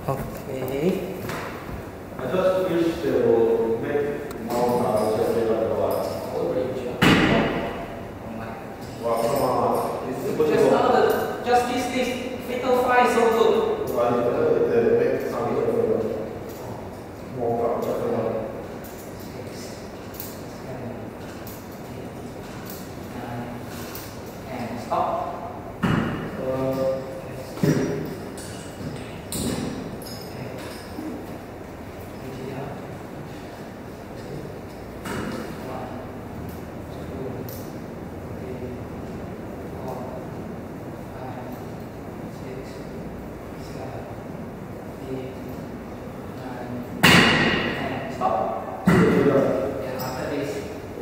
Okay. I just wish they will make more just like that. Wow, come on. Just now this fatal fire is so good. They make some more power. And stop. Stop. And after this,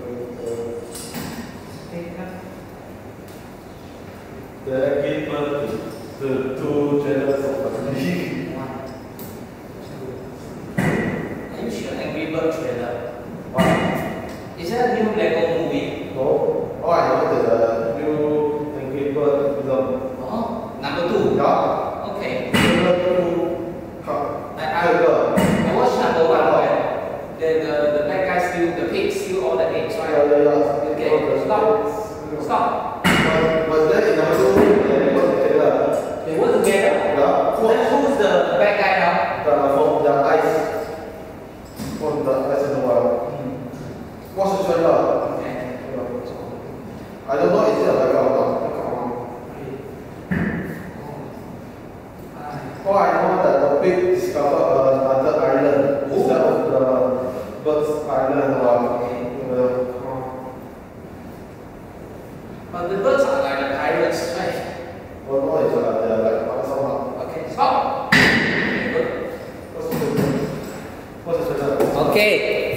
The equipment, the two channels of facility. 1, 2. Are you sure Angry Bird trailer? Is that a new Lego movie? No. Oh, I know the new Angry Bird film. Oh, number 2. Yeah. Okay. I watched number 1, right? The bad guy steal, the pig steal all the eggs, right? Okay, stop. Was that in number 2? They work together? Yeah. Then who's the bad guy now? From the ice. From the ice in the world. What's the trailer? Okay. I don't know, is it a bad guy or not? Oh, I know that the pig discovered another island instead of the bird's island. But the birds are like the pirates, right? Oh no, it's they're like somehow. Okay, stop. What's the trailer? Okay.